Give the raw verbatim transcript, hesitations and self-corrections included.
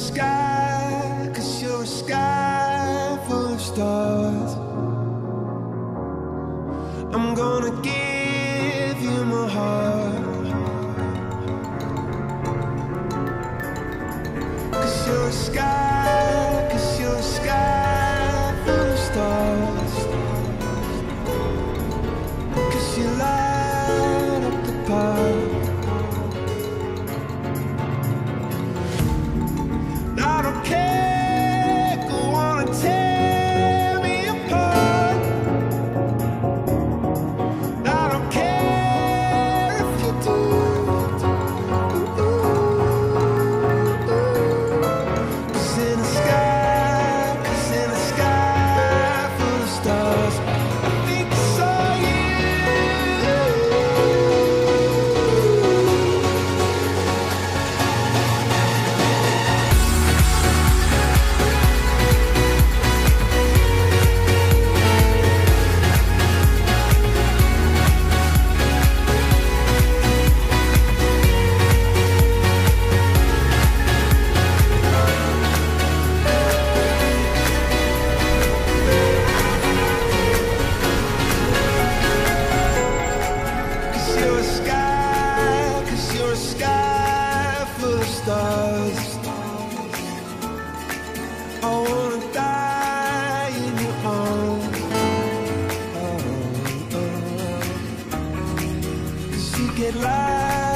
sky, 'cause you're a sky full of stars. I'm gonna give you my heart, 'cause you're a sky, 'cause you're a sky full of stars. 'Cause you light up the park. I don't care, go on and tear me apart. I don't care if you do. Cause in the sky, cause in the sky full of stars, I think I saw you. Cause you're a sky, cause you're a sky full of stars. I wanna die in your arms. Oh, oh, oh. 'Cause you get light